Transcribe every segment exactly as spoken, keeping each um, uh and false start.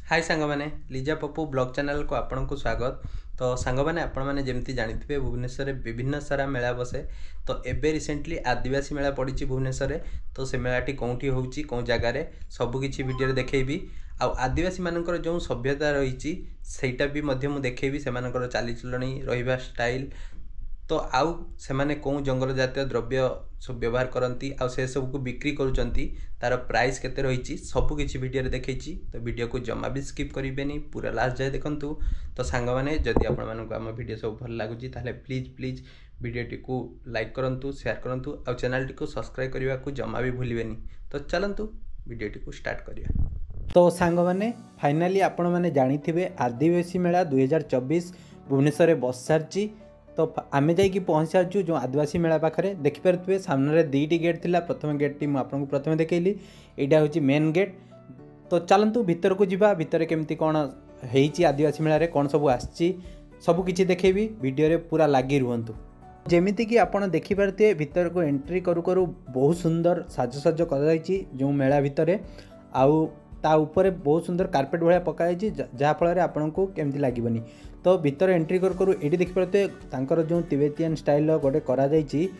हाय सांग मैंने Lija Pappu blog channel को आपन को स्वागत। तो सांग मैंने आपण मैंने जमती जानते भुवनेश्वर में विभिन्न सारा मेला बसे। तो एबे रिसेंटली आदिवासी मेला पड़ी भुवनेश्वर में। तो से मेलाटी कौटी होची कौ जगार सबकि वीडियो देखेबी। आ आदिवासी मानकर जो सभ्यता रही सेटा भी देखेबी से चाली चलणी रहा स्टाइल। तो आउ से माने कौन जंगल जातीय द्रव्य सब व्यवहार करती आ से सब को बिक्री करुँच तार प्राइस केते रही सबकि वीडियो देखी। तो वीडियो को जमा भी स्किप करेंगे पूरा लास्ट जाए देखूँ। तो सांग मैंने जदि आम वीडियो सब भल लगुच प्लीज प्लीज वीडियोटी को लाइक करूँ शेयर करूँ आ चैनल टी को सब्सक्राइब करने को जमा भी भूलें। तो चलतु वीडियोटी को स्टार्ट करिया। तो सांग मैंने फाइनाली आपण मैंने जानी थे आदिवासी मेला दुई हजार चौबीस भुवनेश्वर में बस सारी। तो आमे जाइए पहुँच सार्चु जो आदिवासी मेला पाखे देखिपे सामने दुईटी गेट थिला। प्रथम गेट टी मुझे प्रथम देखली यहाँ हूँ मेन गेट। तो चलतु भितर को जीवा भितर केमती कौन होती आदिवासी मेला रे कौन सब आसी सबकि देखेबी वीडियो रे पूरा लगी रुहतु। जमीती कि आपड़ देखिपे भितर को एंट्री करू करू बहुत सुंदर साजसज कर जो मेला भितर आउ ता ऊपर बहुत सुंदर कार्पेट भाया पकाई जहाँफल आपन को केमती लगनी। तो भितर एंट्री कर करू ये देखिपे तांकर जो तिबेतियन स्टाइल गोटे करा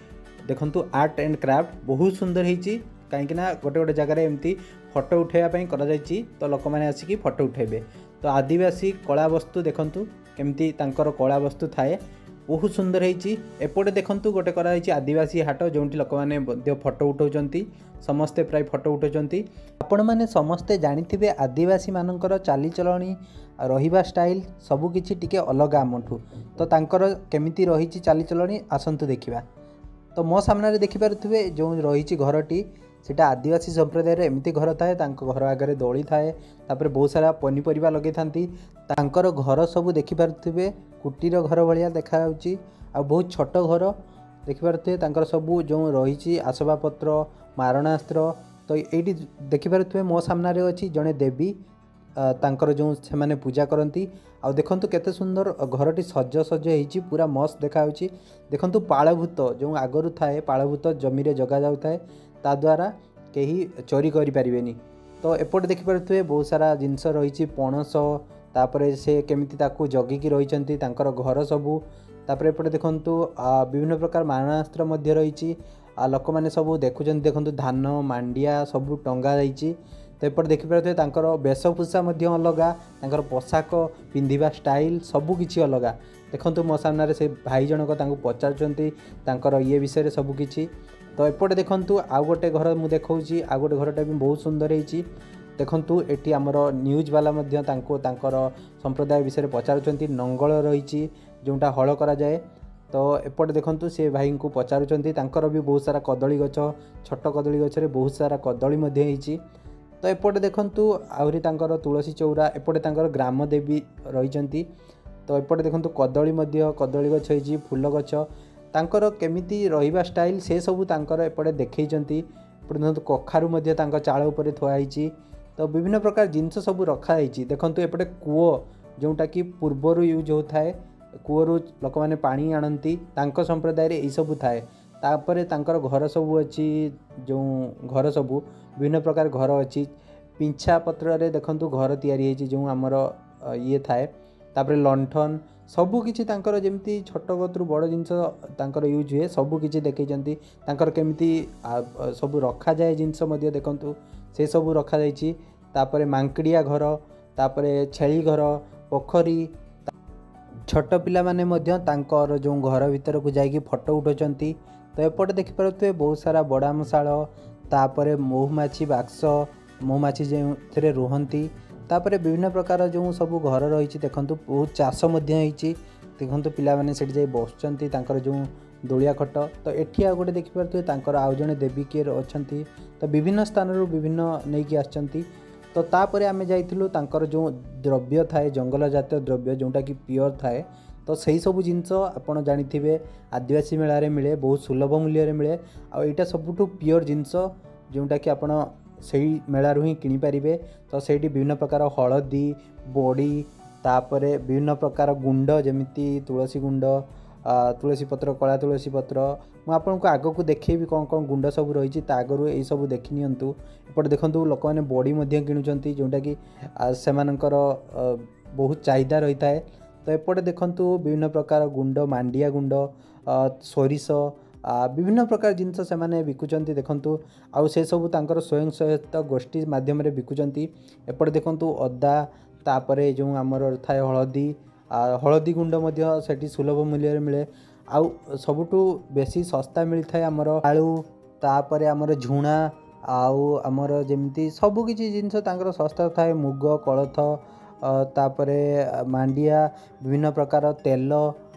देखंतु आर्ट एंड क्राफ्ट बहुत सुंदर होती। कहीं गोटे गोटे जगार एमती फोटो उठाइवाई करा तो लोक मैंने आसिकी फोटो उठेबे। तो आदिवासी कला वस्तु देखंतु केमती तांकर कला वस्तु थाए बहुत सुंदर होती। एपटे देखंतु गोटे कराई आदिवासी हाट जो लोक मैंने फोटो उठाउछंती समस्ते प्राय फोटो उठाउछंती। आपण मैंने समस्ते जानिथिबे आदिवासी मानकर चाली चलणी रहिबा स्टाइल सबकिछि टिके अलग आमठू। तो तांकर केमिति रहिछि चाली चलणी आसंतु देखिबा। तो मो सामने देखिपारुथिबे जो रहिछि घरटी सेटा आदिवासी संप्रदाय एमती घर थाए घर आगे दौड़ी थाए तापर बहुत सारा पनीपरिया लगे थांती। तांकर घर सब देखिपारुथिबे कुटीर घर भाया देखा आ बहुत छोट घर देखिपारुथिबे तांकर सब जो रही आसबाबपत्र मारणास्त्र। तो ये देखिपारुथिबे मो सामने अच्छी जड़े देवी तांकर जो से माने पूजा करती। आ देखंतु केते सुंदर घरटी सज सज होती पूरा मस्त देखा देखंतु पाळभूत जो आगरू थाए पाळभूत जमीरे जगा जाउ थाए ता द्वारा कहीं चोरी करि परिबेनी। तो एपटे देखिपारुथिबे बहुत सारा जिनस रही पणस तापरे से केमिति ताकू जगिकी रहिचंती तांकर घर सबू। तापरे एपटे देखंतु विभिन्न प्रकार मारणास्त्र मध्य रही लोक मैंने सब देखुं देखंतु धान मांडिया सबू टंगा जाइए। तो एपटे देखिपारे तांकर वेशभूषा अलगा तांकर पोशाक पिंधिबा स्टाइल सबकिछि अलगा। देखंतु मो सामने से भाई जनक तांको पचारुचंती तांकर ये विषय सबकिछि। तो एपटे देखंतु आउ गोटे घर मु देखौछि आउ गोटे घरटा भी बहुत सुंदर होइछि। देखंतु एटी हमर न्यूज वाला मध्य तांको तांकर संप्रदाय विषय पचारुचंती नंगल रही जोटा हल करा जाए। तो एपटे देखंतु से भाई को पचारुचंती तांकर भी बहुत सारा कदली गछ छोट कदली गछरे बहुत सारा कदली मध्य होइछि। तो एपटे देखंतु आउरी तांकर तुलसी चौरा एपटे तांकर ग्राम देवी रहिचंती। तो एपटे देखंतु कदली मध्य कदली गछ होइछि फूल गछ तांकर केमिति रहिबा स्टाइल से सब तांकर एपटे देखैचंती। एपटे देखंतु कखारु मध्य तांकर चाळ ऊपर थुआ होइछि। तो विभिन्न प्रकार जिनस सब रखा होइछि। देखंतु एपटे कूओ जोटा कि पूर्वरु यूज होथाए कूअरु लोक मैंने पानी आणती तांको संप्रदाय रे सब थाए। तापरे तांकर घर सब अच्छी जो घर सब विभिन्न प्रकार घर अच्छी पिंछा पत्र रे देखंतु घर तैयारी होइछि जो आमर ये थाए। तापरे लंठन सबकिछि तांकर जेमती छोट गत्रु बड़ जिनस तांकर यूज हुए सबकिछि देखैचंती। तांकर केमिति सब रखा जाए जिनस मध्य देखंतु से सब रखा जाइछि। तापरे मांकड़िया घर तापरे छेली घर पोखरी छोट पिला माने मध्य तांकर जो घर भीतर को जाइए फोटो उठाउछंती। तो एपटे देखिपारुथिबे बहुत सारा बड़ामशाल तापरे महुमाछी बाक्स महुमाछी जो रुहंती। तापरे विभिन्न प्रकार जो सब घर रही देखंतु बहुत चाष मध्य होइछि। देखंतु पिला माने सेठी जाई बसचंती तांकर जो दोलिया खट। तो एठी आ गोटे देखिपारुथिबे तांकर आउ जणे देवी के अछंती। तो विभिन्न स्थान रु विभिन्न नेकी आछंती। तो तापरे आमे जाइथिलु तांकर जो द्रव्य थाए जंगल जातीय द्रव्य जोटा कि प्योर थाए। तो सही सब जिनस आपड़ जानिथिबे आदिवासी मेला रे मिले बहुत सुलभ मूल्य रे मिले। आ एटा सबुठु प्योर जिनस जोटा कि आपड़ सही मेलारू ही किनि पारिबे। तो सेठी विभिन्न प्रकार हळदी बड़ी तापरे विभिन्न प्रकार गुंड जेमिति तुलसी गुंड तुलसी पत्र कला तुलसी पत्र मु आपको आग को देखी कौन कौन गुंड सब रही आगु यही सब देखी नियंतु एपटे देखो लोक मैंने बड़ी किणुंट जोटा कि से बहुत चाहिदा रही है। तो एपटे देखु विभिन्न प्रकार गुंड मांडिया गुंड सोरिष विभिन्न प्रकार जिनस से मैंने बिकुचंती देखंतु आउ से सब तांकर स्वयं सहायता गोष्ठी माध्यम रे बिकुचंती। एपटे देखंतु अदा तापरे जो आमर थाए हलदी हलदी गुंड मध्य सेठी सुलभ मूल्य रे मिले आउ सबुठु बेसी सस्ता मिलता है आमर आलू तापरे आमर झुणा आउ आमर जेमती सब किछि जिनस तांकर सस्ता थाए मुग कोलथ तापरे मांडिया विभिन्न प्रकार तेल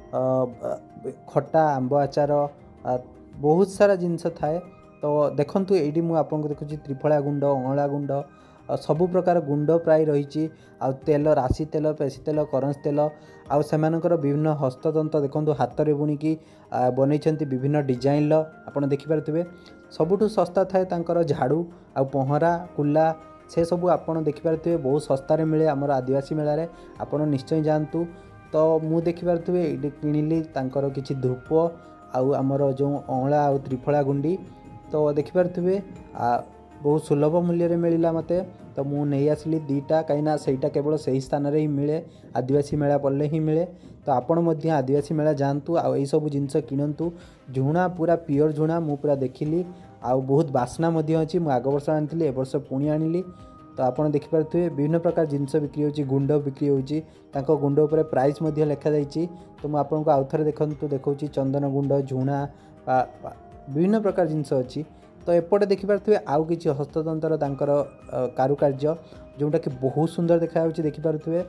खटा आंब आचार बहुत सारा जिनस थाए। तो देखंतु एडी मु आपन को देखुची त्रिफला गुंड अँला गुंड सबु प्रकार गुंड प्राय रही आ तेल राशि तेल पेशी तेल करंस तेल आउ सेमानकर विभिन्न हस्ततंत्र देखंतु हाथ रे बुणिकी बनैछंती विभिन्न डिजाइन ल आपन देखि पारथिबे। सबुठु सस्ता थाए तांकर झाड़ू आ पहरा कुला से सबु आपन देखि पारथिबे बहुत सस्ता रे मिले हमर आदिवासी मेला रे आपन निश्चय जानतु। तो मु देखि पारथिबे एडी किनिली तांकर किछि धूप आउ आमर जो अँला आउ त्रिफला गुंडी तो देखि पारथिबे बहुत सुलभ मूल्य रे मिला मते। तो मु नहीं आसली दीटा कहीं सेटा केवल सही स्थान रे ही मिले आदिवासी मेला पड़े ही मिले। तो आपण मध्य आदिवासी मेला जानतु आ यही सब जिनस किणतु झुणा पूरा प्योर झुणा मु पूरा देखिली आउ बहुत बास्ना मध्य अछि मु आग वर्ष आनी ए वर्ष पुणी आनिली। तो आपन देखि पारथुवे विभिन्न प्रकार जिनस बिक्री होची गुंड बिक्री होची तांको गुंड ऊपर प्राइस मध्य लिखा जाइछि। तो मु आपन को आउथरे देखंतु देखौची चंदन गुंड झुणा विभिन्न प्रकार जिनस अछि। तो एपटे देखि पारथुवे आउ किछि हस्ततंत्र तांकर कारुकार्य जोटा कि बहुत सुंदर देखा होची देखि पारथुवे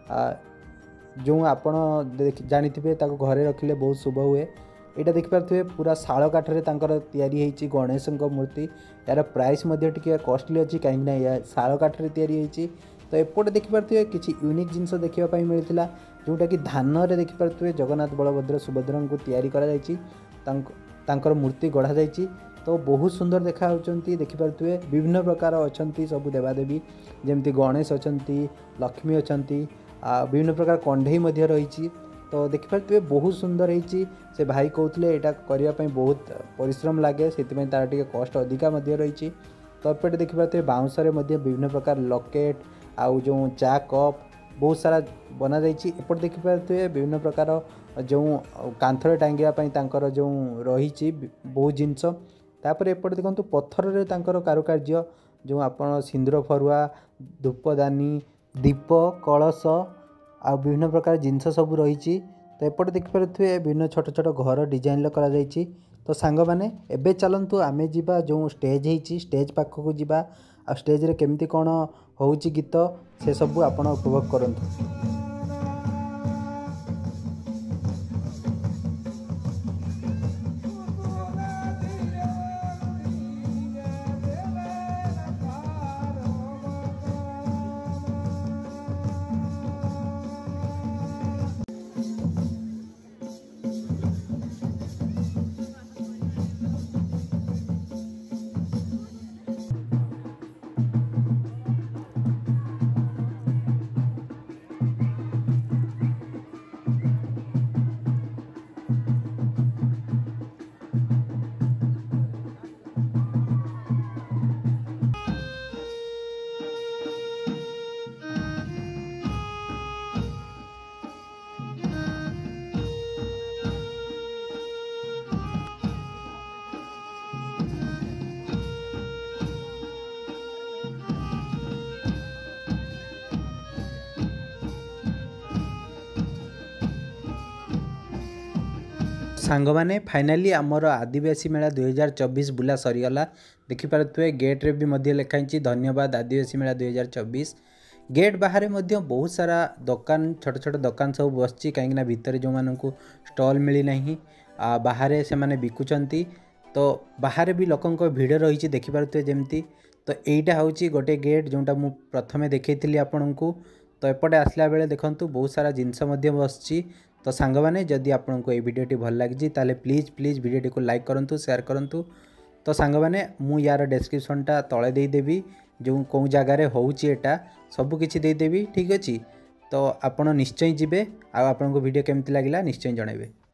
जो आपण जानिथिबे ताको घरे रखिले बहुत शुभ हुए। एटा देखि पारथुवे पूरा शाल काठरे तांकर तयारी हेची गणेशଙ୍କ मूर्ति यार प्राइस मध्ये टिके कॉस्टली अछि काहे ना या शाल काठरे तयारी हेची। तो एपटे देखि पारथुवे किछि यूनिक जिंस देखिबा पई मिलिथिला जोटा कि धान रे देखि पारथुवे जगन्नाथ बलभद्र सुभद्रा को तयारी करा जायछि तांकर मूर्ति गढ़ा जायछि। तो बहुत सुंदर देखा होचंती देखि पारथुवे विभिन्न प्रकार अछंती सब देवादेवी जेमती गणेश अछंती लक्ष्मी अछंती विभिन्न प्रकार कंढई मध्ये रहिछि। तो देखि पारथुवे बहुत सुंदर हेछि से भाई कहउतले एटा करिया पई बहुत परिश्रम लागे सेति पई तार टिके कष्ट अधिका मध्ये रहिछि। तो एपटे देखि पारथुवे बाउंस रे मध्ये विभिन्न प्रकार लॉकेट आउ जो चा कप बहुत सारा बना जाइछि। एपटे देखि पारथुवे विभिन्न प्रकार जो कांथरे टांगिया पई तांकर जो रहिछि बहुत जिंस। तापर एपटे देखंतु पत्थर रे तांकर कारुकार्य जो आपण सिंदूर फरुआ धूपदानी दीप कलश आ विभिन्न प्रकार जिनस सब रही। तो एपटे देखि पारथुवे विभिन्न छोट छोट घर डिजाइन करा जाइछि। तो सांग माने एबे चलंतु आमे जिबा जो स्टेज हेछि स्टेज पाखक को जिबा आ स्टेज रे केमती कोन होउछि गीत से सब आपण उपभोग करंतु। सांग माने फाइनाली आमर आदिवासी मेला दुई हजार चौबीस बुला सरीगला देखिपे गेट्रे भी मध्य लिखाई धन्यवाद आदिवासी मेला दुई हजार चौबीस। गेट बाहर मध्य बहुत सारा दुकान छोट छोट दुकान सब बसची कहीं भितर जो मानू स्टॉल मिलना बाहर से माने बिकुचंती। तो बाहर भी लोकों भिड़ रही देखिपे जमती। तो यहीटा हूँ गोटे गेट जोटा मु प्रथमे देखी आपण को। तो एपटे आसला बेले देखंतु बहुत सारा जिनस बसची। तो सांग माने जदि आपको ये वीडियोटी भल लगी ताले प्लीज़ प्लीज़ वीडियोटी को लाइक करंतु शेयर करंतु। तो सांग माने मु यार डेस्क्रिप्शनटा तले देदेवी जो कौ जगार होटा सब किसी देदेवी ठीक अच्छे। तो आपण निश्चय जीवे आपको वीडियो केमती लगिला निश्चय जनइबे।